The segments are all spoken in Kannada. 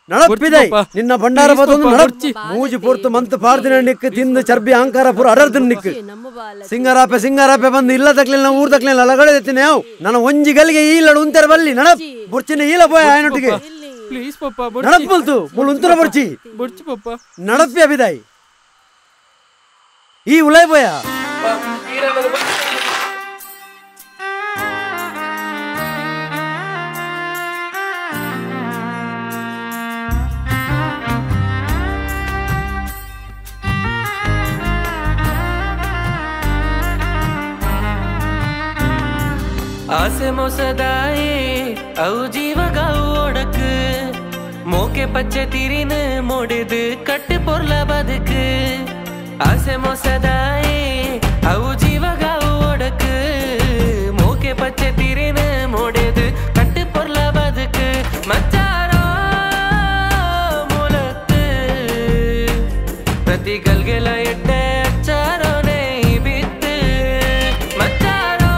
ನಡಪಿದೈ ನಿನ್ನ ಭಂಡಾರ ಬದೊಂದು ನಡಪ್ಚಿ ಮೂಜಿ ಪೊರ್ತು ಮಂತ್ ಪಾರ್ದಿನ ನಿಕ್ ತಿಂದು ಚರ್ಬಿ ಅಹಂಕಾರ ಪುರ ಅಡರ್ದಿನ ನಿಕ್ ಸಿಂಗಾರಾಪೆ ಬಂದು ಇಲ್ಲ ತಕ್ಲಿಲ್ಲ ಊರ್ ತಕ್ಲಿಲ್ಲ ಲಗಡೆ ಎತ್ತಿನ ಯಾವ ನನ್ನ ಒಂಜಿ ಗಲಿಗೆ ಈ ಲಡು ಉಂತೆರ ಬಲ್ಲಿ ನಡಪ್ ಬುರ್ಚಿನ ಈಲ ಪೋಯ ಆಯನೊಟ್ಟಿಗೆ ಪ್ಲೀಸ್ ಪಪ್ಪ ನಡಪ್ ಬಲ್ತು ಮುಳು ಉಂತರ ಬುರ್ಚಿ ಬುರ್ಚಿ ಪಪ್ಪ ನಡಪ್ಪಿ ಅಬಿದಾಯ್ ಈ ಉಲೈ ಪೋಯ आसे मोसदाए औ जीवगा ओडक मोके पच्चे तीरिन मोडेद कट पोर्ला बदक आसे मोसदाए औ जीवगा ओडक मोके पच्चे तीरिन मोडेद कट पोर्ला बदक मच्चारो मोलत प्रति गलगेला एड्डे अच्चारो ने बित मच्चारो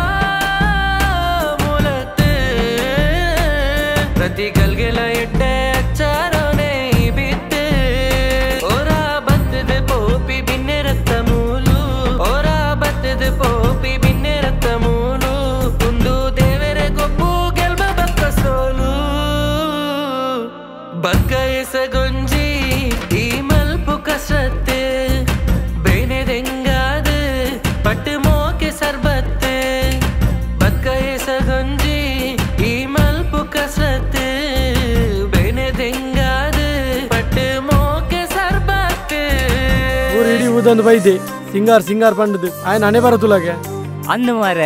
प्रति गलगेला एड्डे अच्चारो ने बित ओरा बत्तद पोपी बिन्ने रत्त मूलु ओरा बत्तद पोपी बिन्ने रत्त मूलु कुंदू देवरे गोपू ಗೆಲ್ಬ ಬಕ್ಕ ಸೋಲು ಬಕ್ಕ ಎಸಗೊಂಜಿ ಈ ಮಲ್ಪು ಕಸತ್ತೆ ಬೇನೆದೆಂಗಾದ ಪಟ್ಟು ಮೋಕೆ ಸರ್ಬತ್ತೆ ಬಕ್ಕ ಎಸಗೊಂಜಿ ಈ ಮಲ್ಪು ಕಸತ್ತೆ ಬೇನೆದೆಂಗಾದ ಪಟ್ಟು ಮೋಕೆ ಸರ್ಬತ್ತೆ ಊರಿಡಿ ಊದೊಂದು ಬೈದೆ ಸಿಂಗಾರ್ ಪಂಡದು ಆಯ್ನ ಹಣೆ ಬರತುಲಾಗೆ ಅಂದ ಮಾರೆ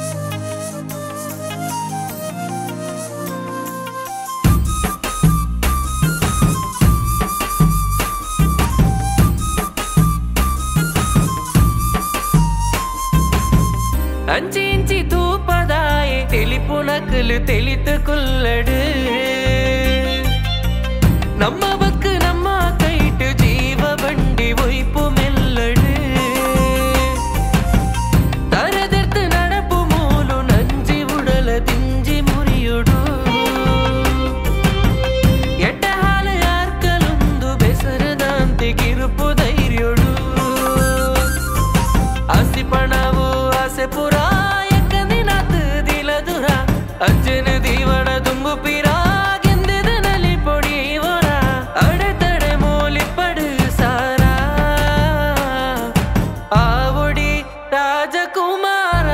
ಅಂಚಿ ಇಂಚಿ ತೂಪದಾಯೆ ತಿಳಿಪು ನಕಲು ತಿಳಿತು ಕುಲ್ಲಡು ನಮ್ಮ ಬಕ್ಕು ನಮ್ಮ ಕೈಟು ಜೀವ ಬಂಡಿ ಒಯ್ಪು ಮೆಲ್ಲಡು ತರದೆರ್ತು ನಡಪು ಮೂಲು ನಂಜಿ ಉಡಲ ತಿಂಜಿ ಮುರಿಯುಡು ಎಟ್ಟ ಹಾಲು ಯಾರ್ಕಲೊಂದು ಬೆಸರದಂತೆ ಕಿರುಪು ಧೈರ್ಯುಡು ಆಸ್ತಿ ಪಣವು ಆಸೆ ಪುರ ಎಕ್ಕಂದಿನಾತ್ ದಿಲ ದುರ ಅಜ್ಜನ ದೀವಣ ತುಂಬು ಪಿರ ಗೆಂದಿದ ನಲಿ ಪೊಡಿ ಹೊರ ಅಡೆತಡೆ ಮೂಲಿ ಪಡು ಸಾರ ಆವುಡಿ ರಾಜಕುಮಾರ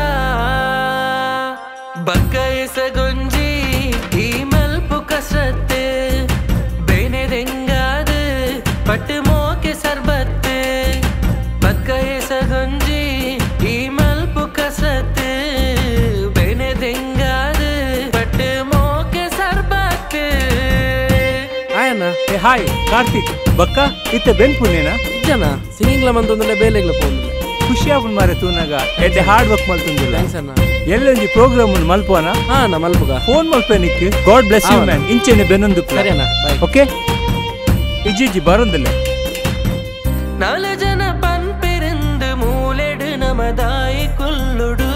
ಬಕ್ಕ ಎಸಗೊಂಜಿ ಈ ಮಲ್ಪು ಕಸತ್ತೆ ಬೇನೆದೆಂಗಾದ ಪಟ್ಟು ಮೋಕೆ ಸರ್ಬತ್ತೆ ಬಕ್ಕ ಎಸಗೊಂಜಿ ಈ ಮಲ್ಪು ಕಸತ್ತೆ ಬೇನೆದೆಂಗಾದ ಪಟ್ಟು ಮೋಕೆ ಸರ್ಬತ್ತೆ ಆಯನ ಏ ಹಾಯ್ ಕಾರ್ತಿಕ್ ಬಕ್ಕ ಇತ್ತ ಬೆನ್ ಪುಣ್ಯನ ಜನ ಸಿಂಗಿಂಗ್ಲ ಮಂತೊಂದುಲೆ ಬೇಲೆಗ್ಲ ಪೋಂದುಲೆ ಖುಷಿ ಆಪನ್ ಮಾರೆ ತೂನಾಗ ಎಡ್ಡೆ ಹಾರ್ಡ್ ವರ್ಕ್ ಮಲ್ತುಂದಿಲ್ಲ ಥ್ಯಾಂಕ್ಸ್ ಅಣ್ಣ ಎಲ್ಲೊಂಜಿ ಪ್ರೋಗ್ರಾಮ್ ಮಲ್ಪೋನ ಹಾ ನಾ ಮಲ್ಪುಗ ಫೋನ್ ಮಲ್ಪೆನಿಕ್ ಗಾಡ್ ಬ್ಲೆಸ್ ಯು ಮ್ಯಾನ್ ಇಂಚೆನೆ ಬೆನ್ನೊಂದು ಸರಿ ಅಣ್ಣ ಬೈ ಓಕೆ ಇಜ್ಜಿ ಬರೋದಿಲ್ಲ ನಾಲು ಜನ ಪನ್ಪೆರೆಂದು ಮೂಲೆಡು ನಮದಾಯಿ ಕುಲ್ಲುಡು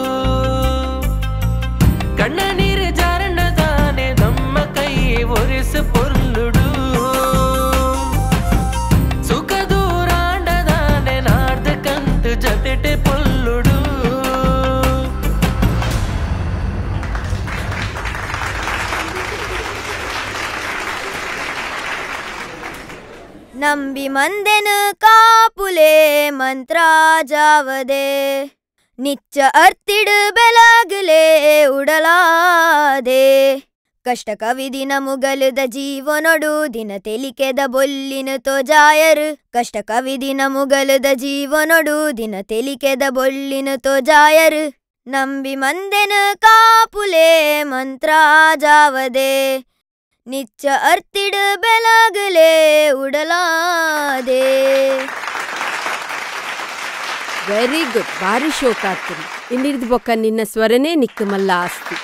ಕಣ್ಣ ನೀರು ಜಾರಣ್ಣ ತಾನೆ ನಮ್ಮ ಕೈ ಒರೆಸು ಪೊರ್ಲುಡು ಸುಖ ದೂರಾಂಡದಾನೆ ನಾಡ್ದ ಕಂತು ಜತೆಟೆ ಪೊಲ್ಲುಡು ನಂಬಿ ಮಂದೆನು ಕಾಪುಲೆ ಮಂತ್ರ ಜಾವದೆ ನಿಚ್ಚ ಅರ್ತಿಡು ಬೆಲಗಲೆ ಉಡಲಾದೆ ಕಷ್ಟ ಕವಿದಿನ ಮುಗಲುದ ಜೀವನೊಡು ದಿನ ತೆಲಿಕೆದ ಬೊಲ್ಲಿನ ತೋಜಾಯರು ಕಷ್ಟ ಕವಿದಿನ ಮುಗಲುದ ಜೀವನೊಡು ದಿನ ತೆಲಿಕೆದ ಬೊಲ್ಲಿನ ತೋಜಾಯರು ನಂಬಿ ಮಂದೆನು ಕಾಪುಲೆ ಮಂತ್ರ ಜಾವದೆ ನಿಚ್ಚ ಅರ್ತಿಡು ಬೆಲಗಲೆ ಉಡಲಾದೆ ವೆರಿ ಗುಡ್ ಭಾರಿ ಶೋಕ್ ಆಗ್ತೀನಿ ಇನ್ನಿರ್ದು ಬೊಕ್ಕ ನಿನ್ನ ಸ್ವರನೇ ನಿಕ್ಕ ಮಲ್ಲ ಆಸ್ತಿ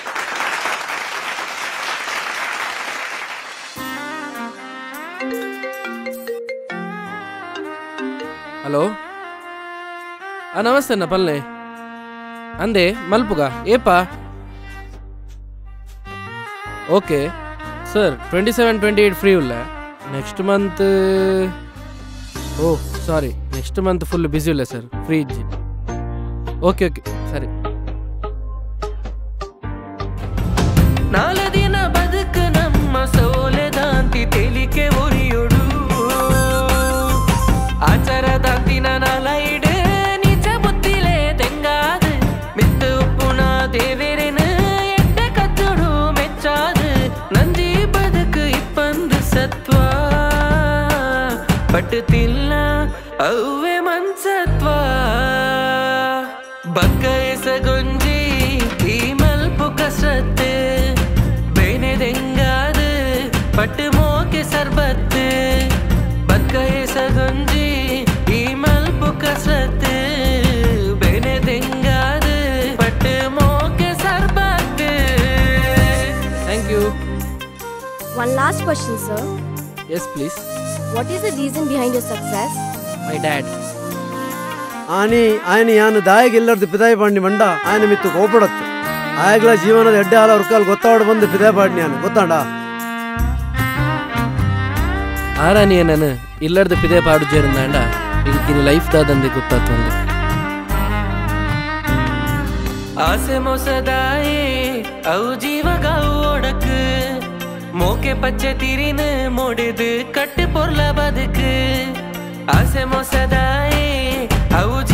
ಹಲೋ ನಮಸ್ತೆ ಅಣ್ಣ ಪಲ್ಲೆ ಅಂದೆ ಮಲ್ಪುಗ ಏಪ ಓಕೆ ಸರ್ 27-28 ಫ್ರೀ ಇಲ್ಲ. Next month sorry next month full busy ಇಲ್ಲ ಸರ್, ಫ್ರೀ ಇಜ್ಜಿ. ಓಕೆ ಸರಿ. ನಾಳೆ ದಿನ ಬದುಕು ನಮ್ಮ ಸೋಲೆದಾಂತಿ ತೆಲಿಕೆ ಉರಿಯೋಡು ಆಚಾರದಾಂತಿನ ನಾಲೈಡು ನಿಜ ಬುದ್ಧಿಲೆ ತೆಂಗಾದು ಮಿತ್ತು ಉಪ್ಪುನ ದೇವೇರೇನು ಎಡ್ಡೆ ಕತ್ತೋಡು ಮೆಚ್ಚಾದು ನಂದಿ ಬದುಕು ಇಪ್ಪಂದು ಸತ್ವ ಪಟ್ಟುತ್ತಿಲ್ಲ ಅವ್ವೆ ಮನ್ಸತ್ವ ಬಗ್ಗ ಎಸಗೊಂಜಿ ಈ ಮಲ್ಪು ಕಸರತ್ತು ಬೇನೆದೆಂಗಾದು ಪಟ್ಟು ಮೋಕೆ ಸರ್ಬತ್ತು ಬಗ್ಗ ಎಸಗೊಂಜಿ ಈ ಮಲ್ಪು ಕಸರತ್ತು ಬೇನೆದೆಂಗಾದು ಪಟ್ಟು ಮೋಕೆ ಸರ್ಬತ್ತು. Thank you. One last question, sir. Yes please. What is the reason behind your success? My dad. ఆయన యాను దాయగిల్లర్ದು ಪಿದಾಯ ಪಾಡ್ನಿ ಬಂಡ ఆయన ಮಿತ್ತು ಕೋಪಡತ್ತು ಆಯಗ್ಲ ಜೀವನದ ಎಡ್ಡೆ ಹಾಲ ಹುರ್ಕಾಲ್ ಗೊತ್ತಾಡ ಬಂದು ಪಿದಾಯ ಪಾಡ್ನಿ ನಾನು ಗೊತ್ತಾಂಡ ಆರಾನಿಯ ನಾನು ಇಲ್ಲರ್ದು ಪಿದಾಯ ಪಾಡು ಜೇರಿಂದಾಂಡ ಇದಕ್ಕಿನ ಲೈಫ್ ದಾದಂದೆ ಗೊತ್ತಾತಂದು ಆಸೆ ಮೋಸದಾಯೇ ಅವು ಜೀವಗ ಓಡಕ್ಕೆ ಮೋಕೆ ಪಚ್ಚೆ ತಿರಿನ ಮೊಡೆದು ಕಟ್ಟು ಪೊರ್ಲ ಬದುಕು ಆಸೆ ಮೋಸದಾಯೇ ಅವು